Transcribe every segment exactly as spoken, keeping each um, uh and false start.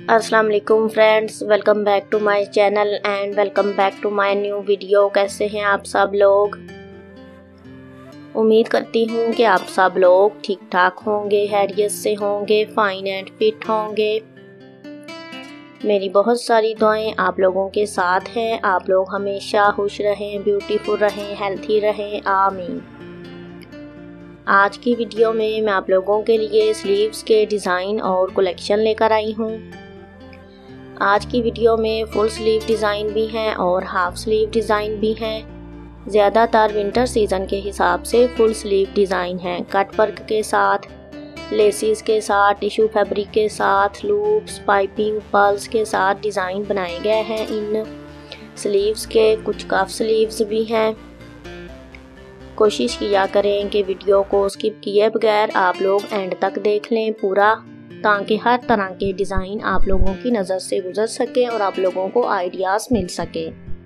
अस्सलाम वालेकुम friends, welcome back to my channel and welcome back to my new video. कैसे हैं आप सब लोग? उम्मीद करती हूँ कि आप सब लोग ठीक ठाक होंगे, हैरियत से होंगे, फाइन एंड फिट होंगे। मेरी बहुत सारी दुआएं आप लोगों के साथ हैं। आप लोग हमेशा खुश रहें, ब्यूटीफुल रहें, हेल्थी रहें, आमीन। आज की वीडियो में मैं आप लोगों के लिए स्लीव्स के डिज़ाइन और कलेक्शन लेकर आई हूँ। आज की वीडियो में फुल स्लीव डिज़ाइन भी हैं और हाफ स्लीव डिज़ाइन भी हैं। ज़्यादातर विंटर सीज़न के हिसाब से फुल स्लीव डिज़ाइन हैं, कट वर्क के साथ, लेसिस के साथ, टिश्यू फैब्रिक के साथ, लूप्स, पाइपिंग, पर्ल्स के साथ डिज़ाइन बनाए गए हैं इन स्लीव्स के। कुछ कफ स्लीव्स भी हैं। कोशिश किया करें कि वीडियो को स्किप किए बगैर आप लोग एंड तक देख लें पूरा, ताकि हर तरह के डिज़ाइन आप लोगों की नज़र से गुजर सके और आप लोगों को आइडियाज़ मिल सके।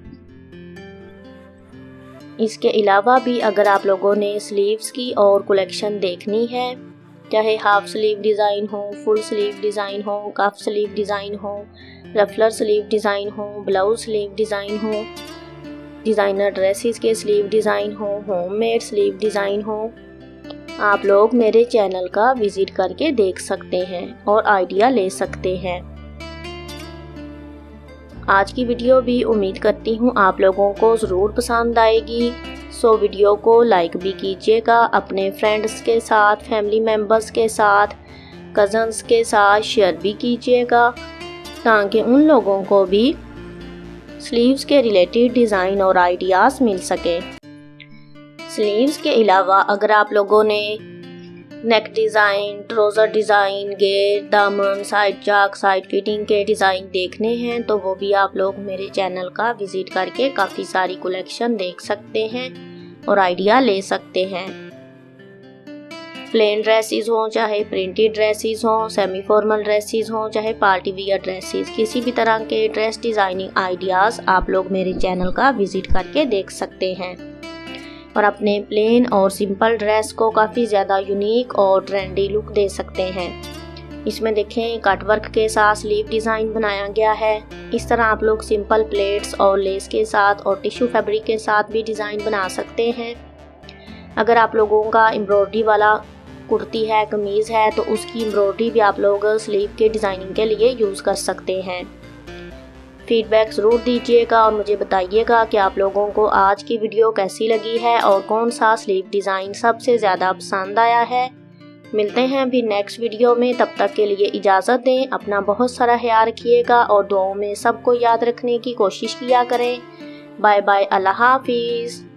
इसके अलावा भी अगर आप लोगों ने स्लीव्स की और कलेक्शन देखनी है, चाहे हाफ स्लीव डिज़ाइन हो, फुल स्लीव डिज़ाइन हो, कफ स्लीव डिज़ाइन हो, रफलर स्लीव डिज़ाइन हो, ब्लाउज स्लीव डिज़ाइन हो, डिज़ाइनर ड्रेसेस के स्लीव डिज़ाइन हो, होममेड स्लीव डिज़ाइन हो, आप लोग मेरे चैनल का विजिट करके देख सकते हैं और आइडिया ले सकते हैं। आज की वीडियो भी उम्मीद करती हूँ आप लोगों को ज़रूर पसंद आएगी। सो वीडियो को लाइक भी कीजिएगा, अपने फ्रेंड्स के साथ, फैमिली मेम्बर्स के साथ, कज़न्स के साथ शेयर भी कीजिएगा, ताकि उन लोगों को भी स्लीव्स के रिलेटेड डिज़ाइन और आइडियाज़ मिल सके। स्लीव्स के अलावा अगर आप लोगों ने नेक डिज़ाइन, ट्राउज़र डिज़ाइन, घेर, दामन, साइड चाक, साइड फिटिंग के डिज़ाइन देखने हैं तो वो भी आप लोग मेरे चैनल का विज़िट करके काफ़ी सारी कलेक्शन देख सकते हैं और आइडिया ले सकते हैं। प्लेन ड्रेसेस हों, चाहे प्रिंटेड ड्रेसेस हों, सेमी फॉर्मल ड्रेसेस हों, चाहे पार्टी वियर ड्रेसेस, किसी भी तरह के ड्रेस डिज़ाइनिंग आइडियाज़ आप लोग मेरे चैनल का विज़िट करके देख सकते हैं और अपने प्लेन और सिंपल ड्रेस को काफ़ी ज़्यादा यूनिक और ट्रेंडी लुक दे सकते हैं। इसमें देखें कट वर्क के साथ स्लीव डिज़ाइन बनाया गया है। इस तरह आप लोग सिंपल प्लेट्स और लेस के साथ और टिश्यू फैब्रिक के साथ भी डिज़ाइन बना सकते हैं। अगर आप लोगों का एम्ब्रॉयडरी वाला कुर्ती है, कमीज़ है, तो उसकी एम्ब्रॉयडरी भी आप लोग स्लीव के डिज़ाइनिंग के लिए यूज़ कर सकते हैं। फीडबैक ज़रूर दीजिएगा और मुझे बताइएगा कि आप लोगों को आज की वीडियो कैसी लगी है और कौन सा स्लीव डिज़ाइन सबसे ज़्यादा पसंद आया है। मिलते हैं अभी नेक्स्ट वीडियो में, तब तक के लिए इजाज़त दें। अपना बहुत सारा ख्याल रखिएगा और दुआओं में सबको याद रखने की कोशिश किया करें। बाय बाय, अल्लाह हाफिज़।